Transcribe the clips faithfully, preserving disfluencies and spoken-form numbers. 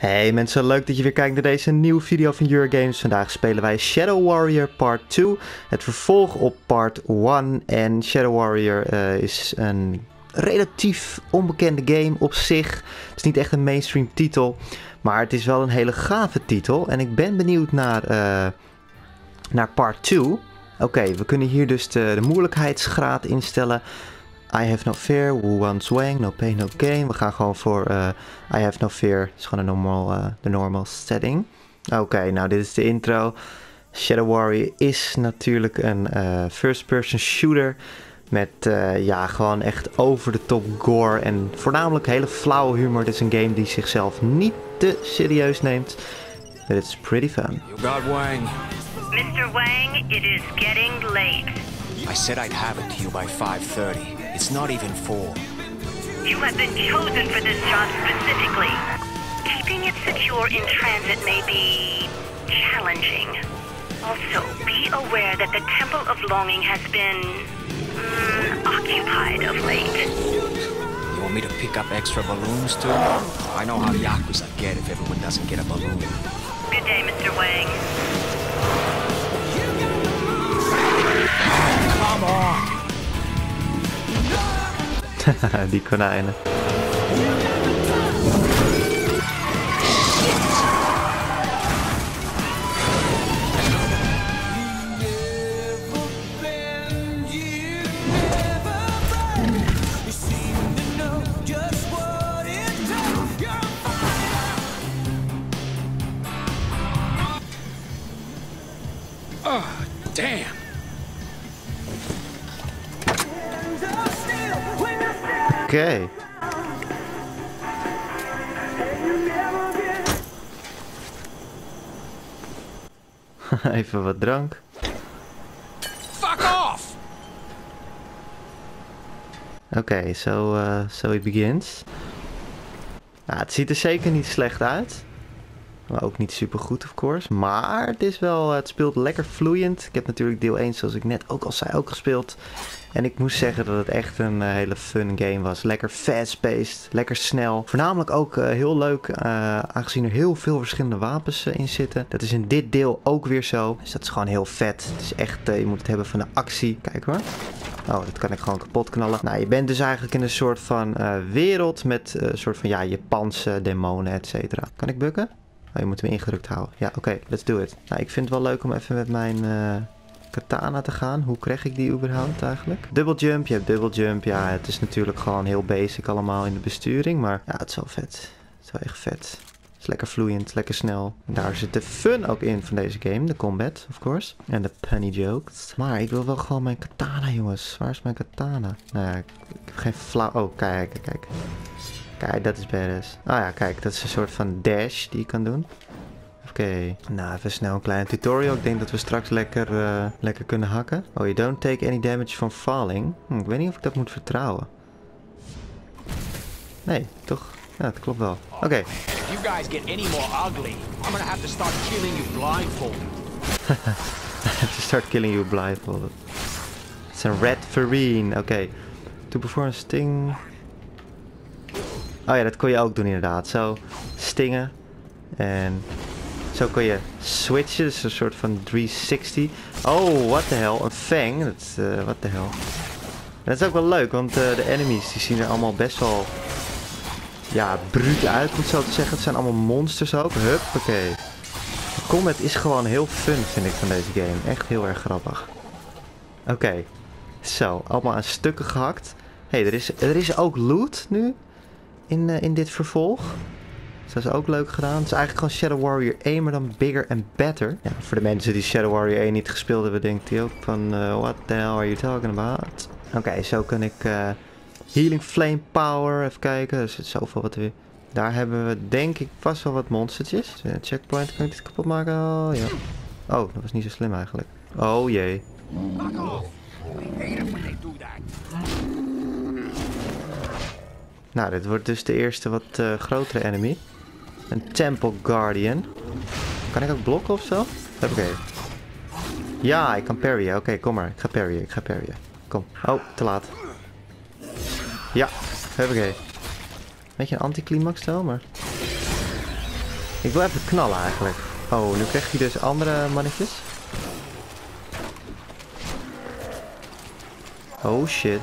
Hey mensen, leuk dat je weer kijkt naar deze nieuwe video van Eurogames. Vandaag spelen wij Shadow Warrior Part twee, het vervolg op Part één. En Shadow Warrior uh, is een relatief onbekende game op zich. Het is niet echt een mainstream titel, maar het is wel een hele gave titel. En ik ben benieuwd naar, uh, naar Part twee. Oké, okay, we kunnen hier dus de, de moeilijkheidsgraad instellen. I have no fear, Wu Wan Zwang, no pain, no gain. We gaan gewoon voor uh, I have no fear. Het is gewoon een normal, uh, de normal setting. Oké, okay, nou dit is de intro. Shadow Warrior is natuurlijk een uh, first person shooter. Met uh, ja, gewoon echt over de top gore en voornamelijk hele flauwe humor. Dit is een game die zichzelf niet te serieus neemt. But it's pretty fun. You got Wang. mister Wang, it is getting late. I said I'd have it to you by five thirty. It's not even four. You have been chosen for this job specifically. Keeping it secure in transit may be challenging. Also, be aware that the Temple of Longing has been mm, occupied of late. You want me to pick up extra balloons too? I know how Yakuza get if everyone doesn't get a balloon. Good day, mister Wang. Come on! Die konijnen. Oh, damn! Oké. Okay. Even wat drank. Fuck off! Oké, okay, so, uh, so it begins. Nou, het ziet er zeker niet slecht uit. Maar ook niet super goed, of course. Maar het is wel, het speelt lekker vloeiend. Ik heb natuurlijk deel één, zoals ik net ook al zei, ook gespeeld. En ik moest zeggen dat het echt een uh, hele fun game was. Lekker fast-paced, lekker snel. Voornamelijk ook uh, heel leuk, uh, aangezien er heel veel verschillende wapens uh, in zitten. Dat is in dit deel ook weer zo. Dus dat is gewoon heel vet. Het is echt, uh, je moet het hebben van de actie. Kijk hoor. Oh, dat kan ik gewoon kapot knallen. Nou, je bent dus eigenlijk in een soort van uh, wereld met een uh, soort van, ja, Japanse demonen, et cetera. Kan ik bukken? Oh, je moet hem ingedrukt houden. Ja, oké, okay, let's do it. Nou, ik vind het wel leuk om even met mijn uh, katana te gaan. Hoe krijg ik die überhaupt eigenlijk? Double jump, je hebt double jump. Ja, het is natuurlijk gewoon heel basic allemaal in de besturing. Maar ja, het is wel vet. Het is wel echt vet. Het is lekker vloeiend, lekker snel. En daar zit de fun ook in van deze game. De combat, of course. En de punny jokes. Maar ik wil wel gewoon mijn katana, jongens. Waar is mijn katana? Nou ja, ik, ik heb geen flauw... Oh, kijk, kijk, kijk. Kijk, dat is badass. Ah ja, kijk, dat is een soort van dash die je kan doen. Oké, okay. Nou even snel een kleine tutorial. Ik denk dat we straks lekker, uh, lekker kunnen hakken. Oh, you don't take any damage from falling. Hm, ik weet niet of ik dat moet vertrouwen. Nee, toch? Ja, dat klopt wel. Oké. Okay. If you guys get any more ugly, I'm gonna have to start killing you blindfolded. To start killing you blindfolded. Het is een red Vereen. Oké. Okay. To perform a sting... Oh ja, dat kon je ook doen inderdaad. Zo stingen. En zo kon je switchen. Dus een soort van driehonderdzestig. Oh, what the hell. Een fang. Dat is, uh, what the hell. Dat is ook wel leuk, want uh, de enemies die zien er allemaal best wel... Ja, bruut uit, om het zo te zeggen. Het zijn allemaal monsters ook. Huppakee. De combat is gewoon heel fun, vind ik, van deze game. Echt heel erg grappig. Oké. Okay. Zo, allemaal aan stukken gehakt. Hé, hey, er, is, er is ook loot nu. In, uh, in dit vervolg. Dus dat is ook leuk gedaan. Het is eigenlijk gewoon Shadow Warrior één, maar dan bigger and better. Ja, voor de mensen die Shadow Warrior één niet gespeeld hebben, denkt hij ook van... Uh, what the hell are you talking about? Oké, okay, zo kan ik... Uh, healing Flame Power, even kijken. Er zit zoveel wat weer... Daar hebben we denk ik vast wel wat monstertjes. Uh, checkpoint, kan ik dit kapot maken? Oh, ja. Oh, dat was niet zo slim eigenlijk. Oh jee. Nou, dit wordt dus de eerste wat uh, grotere enemy. Een Temple Guardian. Kan ik ook blokken of zo? Oké. Ja, ik kan parryen. Oké, okay, kom maar. Ik ga parryen. Ik ga parryen. Kom. Oh, te laat. Ja, oké. Beetje een anticlimax stel, maar... Ik wil even knallen eigenlijk. Oh, nu krijg je dus andere mannetjes. Oh shit.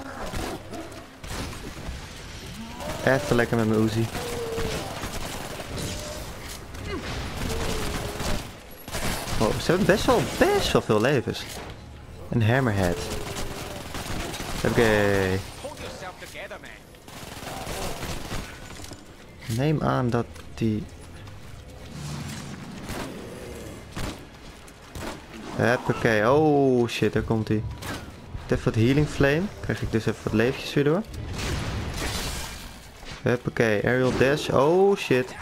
Even lekker met mijn Uzi. Oh, ze hebben best wel, best wel veel levens. Een hammerhead. Oké. Neem aan dat die... Hoppakee. Oh shit, daar komt hij. Even wat healing flame. Krijg ik dus even wat leventjes weer door. Hoppakee, aerial dash. Oh shit.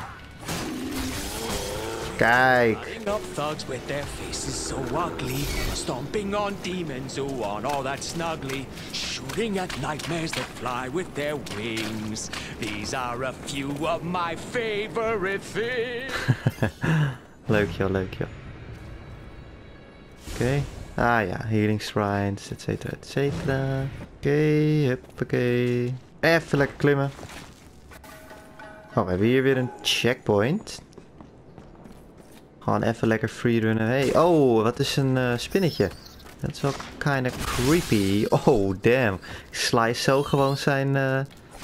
Kijk. Up thugs with their faces so ugly, stomping on demons who aren't all that snuggly, shooting at nightmares that fly with their wings. These are a few of my favorite things. Leuk joh, leuk joh. Oké. Okay. Ah ja, healing shrines, et cetera, et cetera. Oké, okay, huppakee. Even lekker klimmen. Oh, we hebben hier weer een checkpoint. Gewoon even lekker freerunnen. Hey, oh, wat is een uh, spinnetje. Dat is wel kinda creepy. Oh, damn. Ik slice zo gewoon zijn... Uh,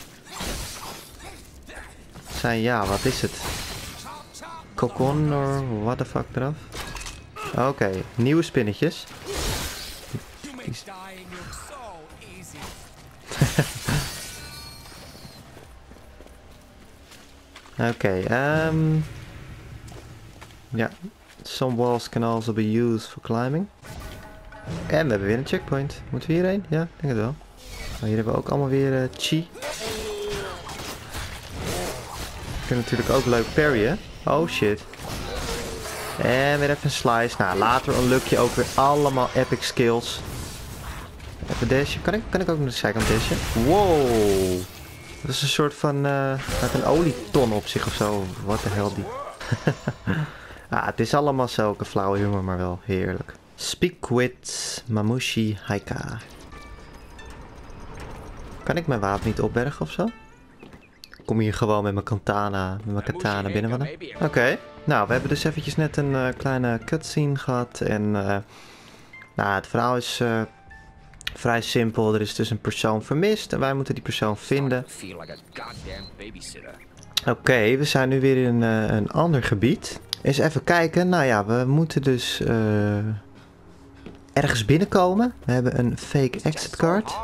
zijn, ja, wat is het? Cocon or what the fuck eraf? Oké, okay, nieuwe spinnetjes. Oké, okay, um... ja, some walls can also be used for climbing. En we hebben weer een checkpoint. Moeten we hierheen? Ja, ik denk het wel. Maar hier hebben we ook allemaal weer uh, chi. We kunnen natuurlijk ook leuk parryen. Oh shit. En weer even een slice. Nou, later unlock je ook weer allemaal epic skills. Even dashen. Kan ik, kan ik ook naar de zijkant dashen? Wow. Dat is een soort van... Uh, met een olieton op zich of zo. Wat de hel die. Ah, het is allemaal zulke flauwe humor, maar wel heerlijk. Speak with Mamushi Haika. Kan ik mijn wapen niet opbergen of zo? Ik kom hier gewoon met mijn katana, met mijn katana binnenvallen. Oké. Okay. Nou, we hebben dus eventjes net een uh, kleine cutscene gehad. En uh, nou, het verhaal is uh, vrij simpel. Er is dus een persoon vermist en wij moeten die persoon vinden. Oké, okay, we zijn nu weer in uh, een ander gebied. Eens even kijken. Nou ja, we moeten dus uh, ergens binnenkomen. We hebben een fake exit card.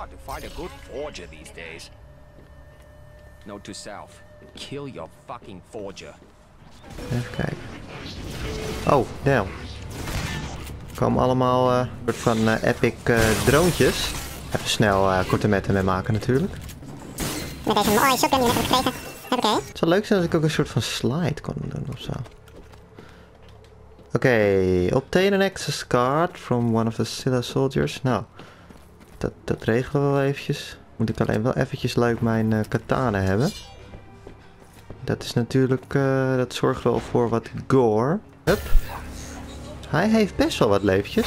Note to self. Kill your fucking forger. Even kijken. Oh, damn. Er komen allemaal uh, soort van uh, epic uh, droontjes. Even snel uh, korte metten mee maken natuurlijk. Met deze mooie shotgun die we hebben gekregen. Oké. Het zou leuk zijn als ik ook een soort van slide kon doen of zo. Oké, okay. Obtain an access card from one of the Scylla soldiers. Nou, dat, dat regelen we wel eventjes. Moet ik alleen wel eventjes leuk mijn uh, katana hebben. Dat is natuurlijk, uh, dat zorgt wel voor wat gore. Hup. Hij heeft best wel wat leefjes.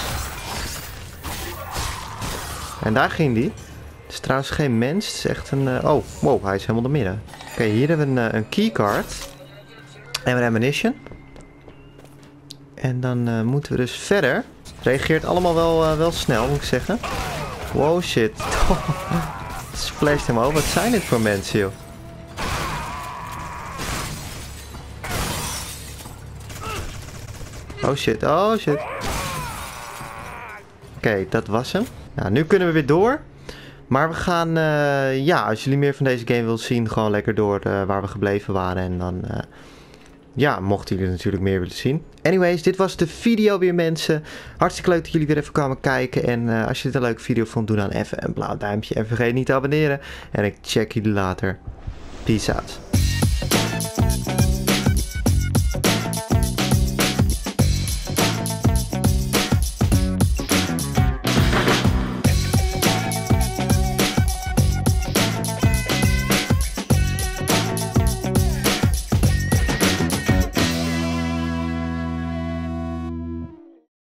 En daar ging die. Het is trouwens geen mens, het is echt een... Uh, oh, wow, hij is helemaal door midden. Oké, okay, hier hebben we een, uh, een keycard. En een ammunition. En dan uh, moeten we dus verder. Het reageert allemaal wel, uh, wel snel, moet ik zeggen. Wow, shit. Het splasht hem over. Wat zijn dit voor mensen, joh? Oh shit, oh shit. Oké, okay, dat was hem. Nou, nu kunnen we weer door. Maar we gaan, uh, ja, als jullie meer van deze game willen zien, gewoon lekker door uh, waar we gebleven waren. En dan, uh, ja, mochten jullie natuurlijk meer willen zien. Anyways, dit was de video weer, mensen. Hartstikke leuk dat jullie weer even kwamen kijken. En uh, als je dit een leuke video vond, doe dan even een blauw duimpje. En vergeet niet te abonneren. En ik check jullie later. Peace out.